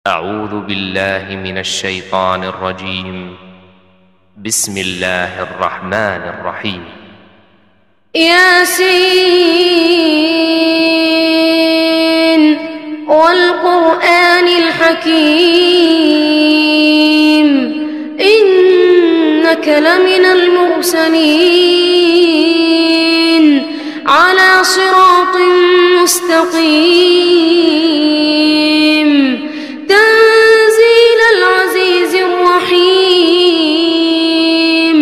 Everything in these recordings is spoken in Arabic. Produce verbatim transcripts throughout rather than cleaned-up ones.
أعوذ بالله من الشيطان الرجيم. بسم الله الرحمن الرحيم. ياسين والقرآن الحكيم إنك لمن المرسلين على صراط مستقيم تنزيل العزيز الرحيم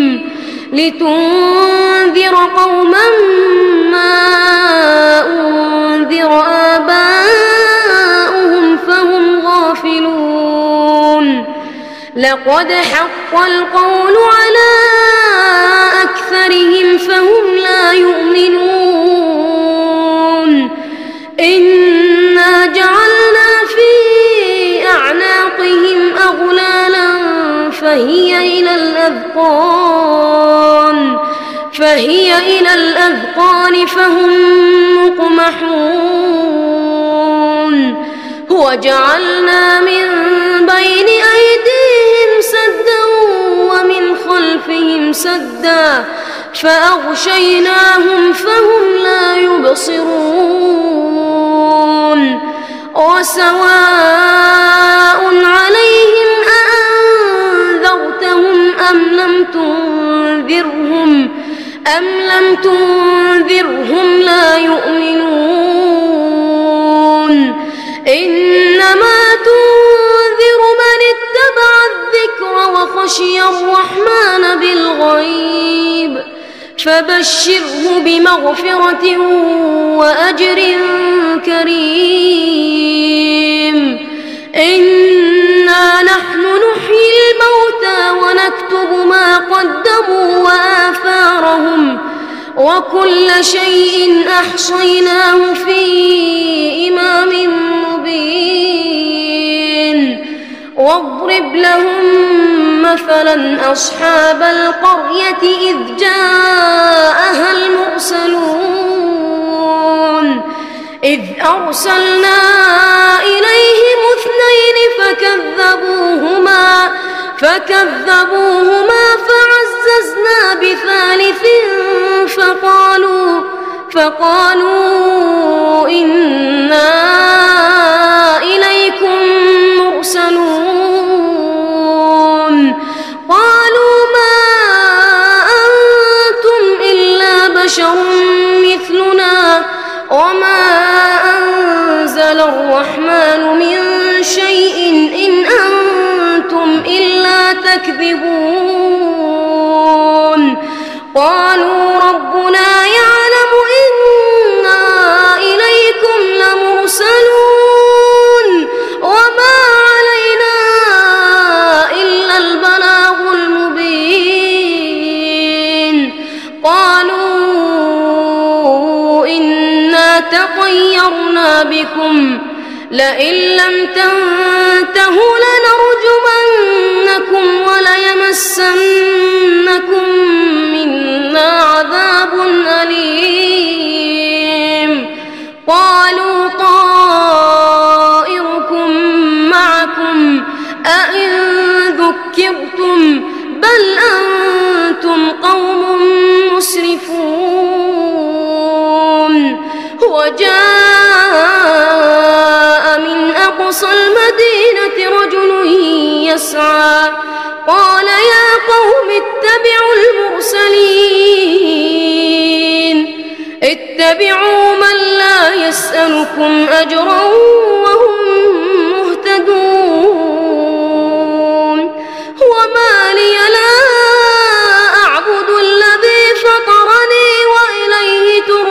لتنذر قوما ما أنذر آباؤهم فهم غافلون لقد حق القول على أكثرهم فهم لا يؤمنون إنا جعلنا في أعناقهم أغلالا فهي إلى الأذقان فهي إلى الأذقان فهم مقمحون وجعلنا من بين أيديهم سدا ومن خلفهم سدا فأغشيناهم فهم لا يبصرون وسواء عليهم أأنذرتهم أم لم تنذرهم أم لم تنذرهم لا يؤمنون إنما تنذر من اتبع الذكر وخشي الرحمن بالغيب فبشره بمغفرة وأجر كريم. إنا نحن نحيي الموتى ونكتب ما قدموا وآثارهم وكل شيء أحصيناه في إمام مبين. واضرب لهم مثلا أصحاب القرية إذ جاءها المرسلون إذ أرسلنا إليهم اثنين فكذبوهما فكذبوهما فعززنا بثالث فقالوا فقالوا إنا إليكم مرسلون قالوا ما أنتم إلا بشر مثلنا وما أنزل الرحمن من شيء إن أنتم إلا تكذبون قالوا ربنا يعلم إنا إليكم لمرسلون وما علينا إلا البلاغ المبين. قالوا إنا تطيرنا بكم لئن لم تنتهوا لنرجمنكم وليمسنكم منا عذاب أليم. قالوا طائركم معكم أئن ذكرتم بل أنتم قوم مسرفون. وجاء من أقصى المدينة رجل يسعى قال يا قوم اتبعوا المرسلين اتبعوا من لا يسألكم أجرا وهم مهتدون. وما لي لا أعبد الذي فطرني وإليه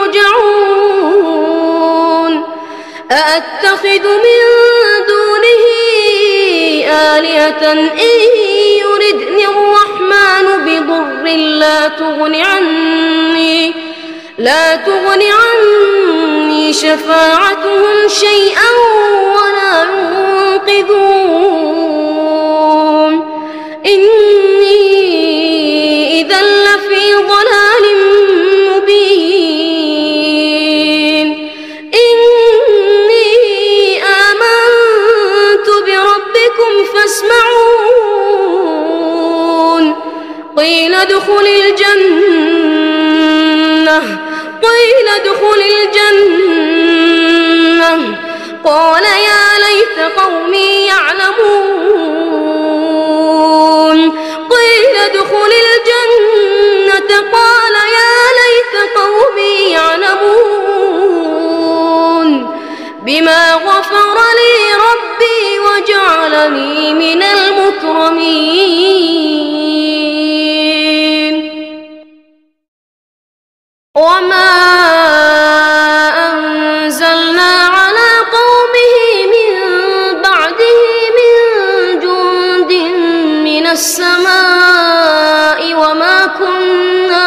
ترجعون أأتخذ من دونه آلهة إن يردني الرحمن بضر لا تغن عني لا تغن عني شفاعتهم شيئا ولا ينقذون. إني إذا لفي ضلال مبين. إني آمنت برب ادخل الجنة قيل ادخل الجنة قال يا ليت قومي يعلمون قيل ادخل الجنة قال يا ليت قومي يعلمون بما غفر لي ربي وجعلني من المكرمين وما أنزلنا على قومه من بعده من جند من السماء وما كنا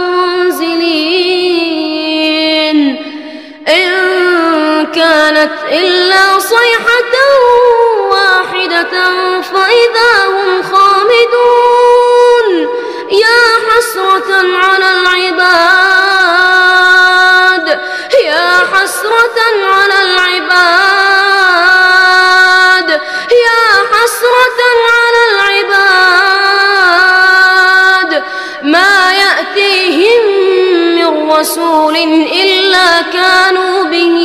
منزلين إن كانت إلا صيحة واحدة فإذا هم خامدون يا حسرة على العباد يا حسرة على العباد يا حسرة على العباد ما يأتيهم من رسول إلا كانوا به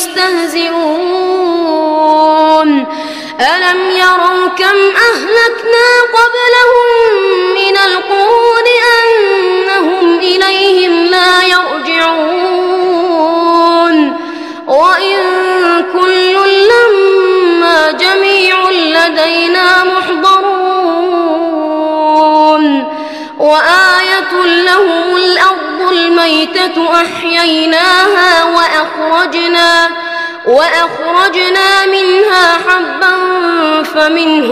يستهزئون ألم يروا كم أهلكنا قبلهم من القرون أنهم إليهم لا يرجعون وإن كل لما جميع لدينا محضرون وآية لهم الأرض الميتة أحييناها وأخرجنا وأخرجنا منها حبا فمنه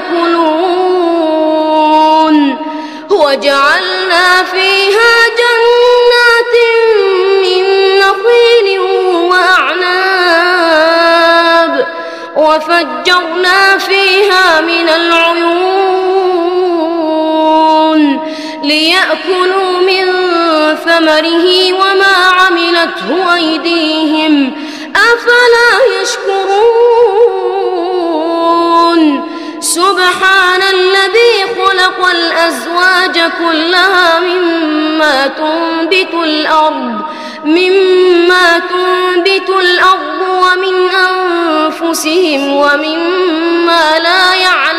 يأكلون وجعلنا فيها جنات من نخيل وأعناب وفجرنا فيها من العيون ليأكلوا من ثمره وما عملته أيديهم أفلا يشكرون سبحان الذي خلق الأزواج كلها مما تنبت الأرض مما تنبت الأرض ومن أنفسهم ومما لا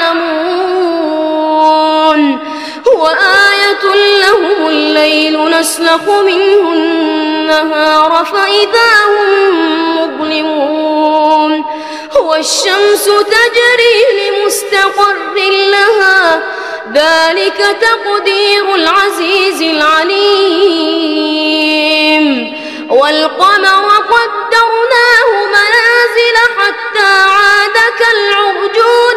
يعلمون وآية لهم الليل نسلخ منه النهار فإذا هم مظلمون والشمس تجري لمستقر لها ذلك تقدير العزيز العليم والقمر قدرناه منازل حتى عاد كالعرجون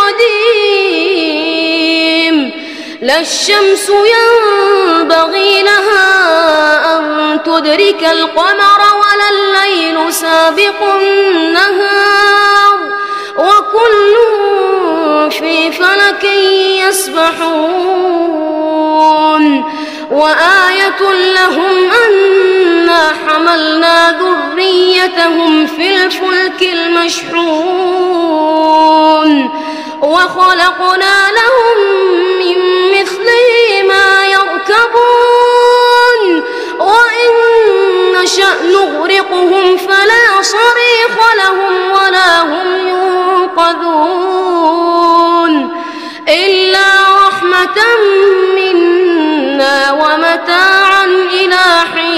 القديم لا الشمس ينبغي لها أن تدرك القمر ولا الليل سابق النهار وكل في فلك يسبحون وآية لهم أنا حملنا ذريتهم في الفلك المشحون وخلقنا لهم من مثله ما يركبون وإن نشأ نغرقهم فلا صريخ لهم ولا هم ينقذون إلا رحمة منا ومتاعا إلى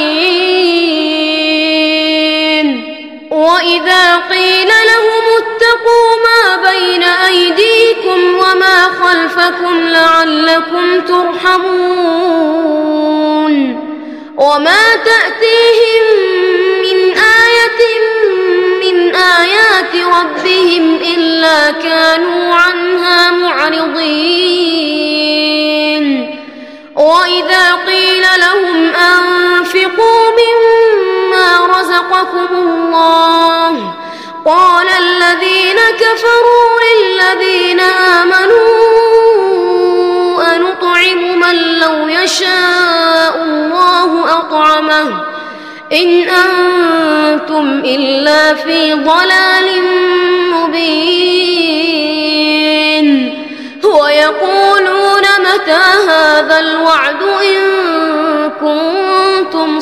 حين وإذا قيل لهم اتقوا ما بين أيديكم وما خلفكم لعلكم ترحمون وما تأتيهم من آية من آيات ربهم إلا كانوا عنها معرضين وإذا قيل لهم أنفقوا مما رزقكم الله قال الذين كفروا للذين آمنوا أنطعم من لو يشاء الله أطعمه إن أنتم إلا في ضلال مبين ويقولون متى هذا الوعد إن كنتم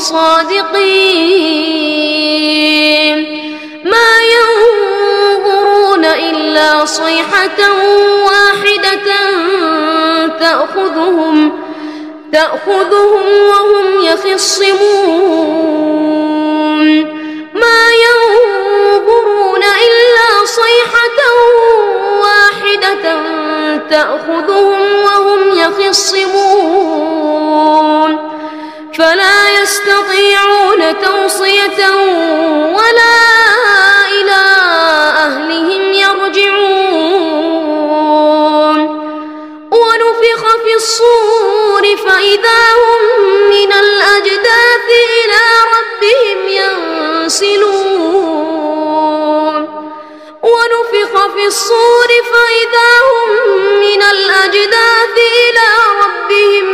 صادقين ما ينظرون إلا صيحة واحدة تأخذهم تأخذهم وهم يخصمون ما ينظرون إلا صيحة واحدة تأخذهم وهم يخصمون فلا يستطيعون توصية ولا إلى أهلهم يرجعون ونفخ في الصور فإذا هم من الأجداث إلى ربهم ينسلون ونفخ في الصور فإذا هم من الأجداث إلى ربهم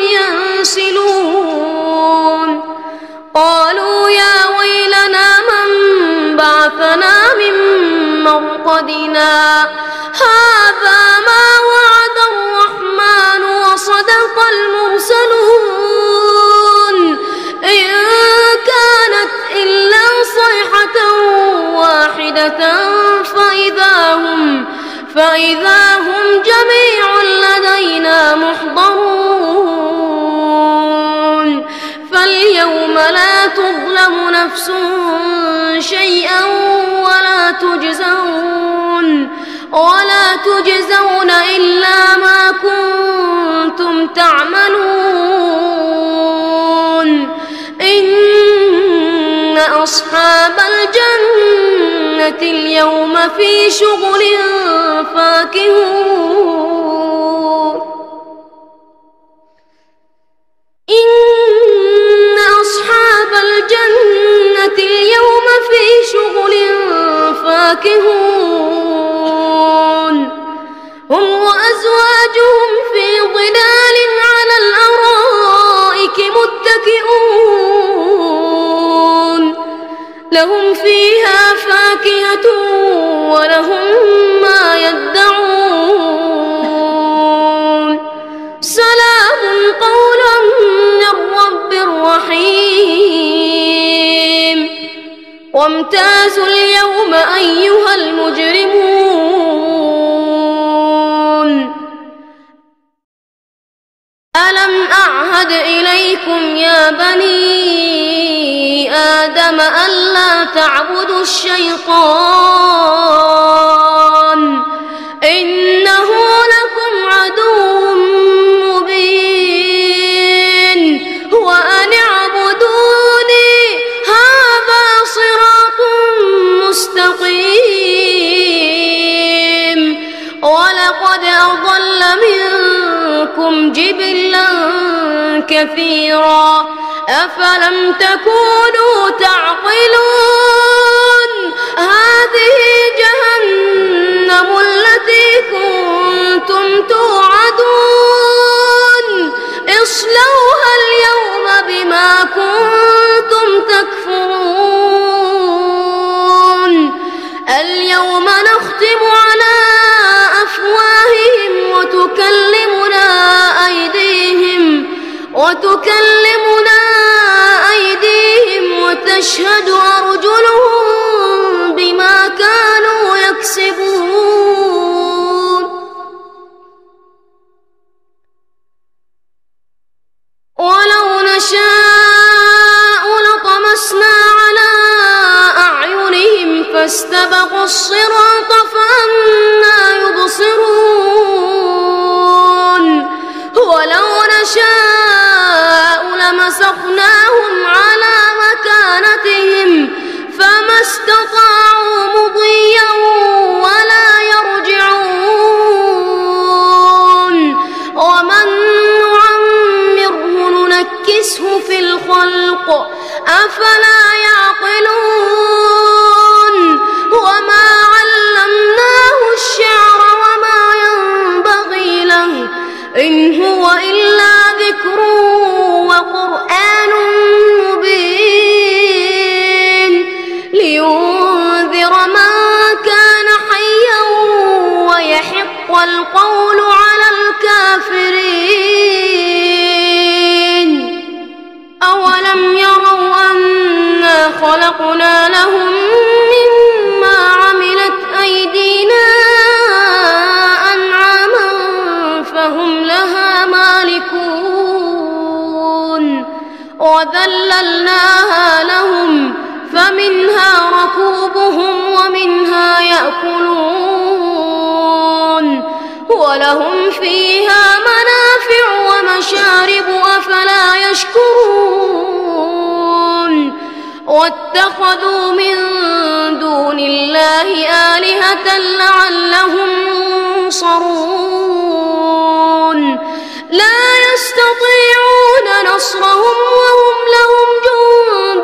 ينسلون قالوا يا ويلنا من بعثنا من مرقدنا هذا ما وعد الرحمن وصدق المرسلون إن كانت إلا صيحة واحدة فإذا هم فإذا هم جميع لدينا محضرون فاليوم لا تظلم نفس شيئا ولا تجزون ولا تجزون إلا ما كنتم تعملون إن أصحاب الجنة اليوم في شغل فاكهون إن أصحاب الجنة اليوم في شغل فاكهون هم وأزواجهم في ظلال على الأرائك متكئون لهم فيها فاكهة ولهم ما يدعون سلام قولا من رب رحيم وامتازوا اليوم أيها المجرمون ألم أعهد إليكم يا بني آدم ألا تعبدوا الشيطان إنه لكم عدو مبين وأن اعبدوني هذا صراط مستقيم ولقد أضل منكم جبلا كثيرا أفلم تكونوا تعقلون هذه جهنم التي كنتم توعدون اصلوها اليوم بما كنتم تكفرون اليوم نختم على أفواههم وتكلمنا أيديهم وتكلمنا أيديهم وتشهد أرجلهم بما كانوا يكسبون ولو نشاء لطمسنا على أعينهم فاستبقوا الصراط فأنى يبصرون ولو نشاء لمسخناهم على مكانتهم فما استطاعوا مضيا ولا يرجعون ومن نعمره ننكسه في الخلق أفلا يعقلون وما علمناه الشعر وما ينبغي له إن هو إلا ذكر وقرآن مبين لينذر من كان حيا ويحق القول على الكافرين خلقنا لهم مما عملت أيدينا أنعاما فهم لها مالكون وذللناها لهم فمنها ركوبهم ومنها يأكلون ولهم فيها منافع ومشارب أفلا يشكرون واتخذوا من دون الله آلهة لعلهم ينصرون لا يستطيعون نصرهم وهم لهم جند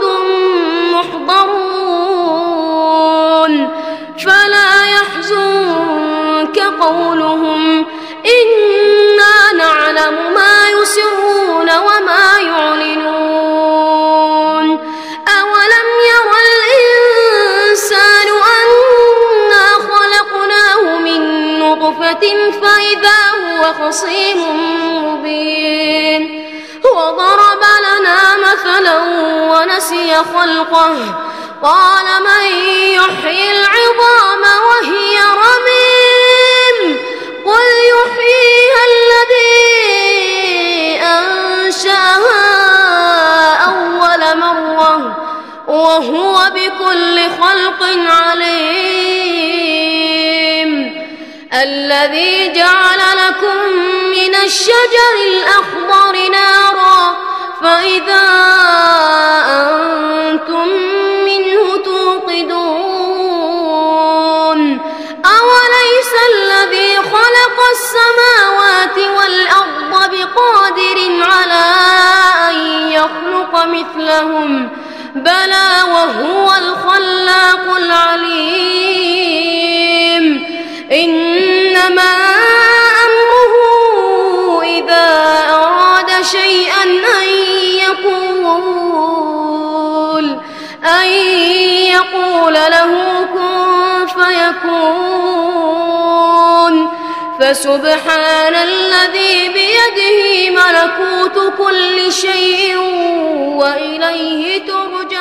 محضرون فلا يحزنك قولهم إنا نعلم ما يسرون وما يعلنون أولم ير الإنسان أنا خلقناه من نطفة فإذا هو خصيم مبين وضرب لنا مثلا ونسي خلقه قال من يحيي العظام وهي رميم قل يحييها الذي أنشأها أول مرة وهو بكل خلق عليم الذي جعل لكم من الشجر الأخضر نارا فإذا أنتم منه توقدون أوليس الذي خلق السماوات والأرض بقادر على أن يخلق مثلهم بلى وهو الخلاق العليم إنما أمره إذا أراد شيئا أن يقول أن يقول له كن فيكون فسبحان الذي بيده ملكوت كل شيء وإليه ترجعون.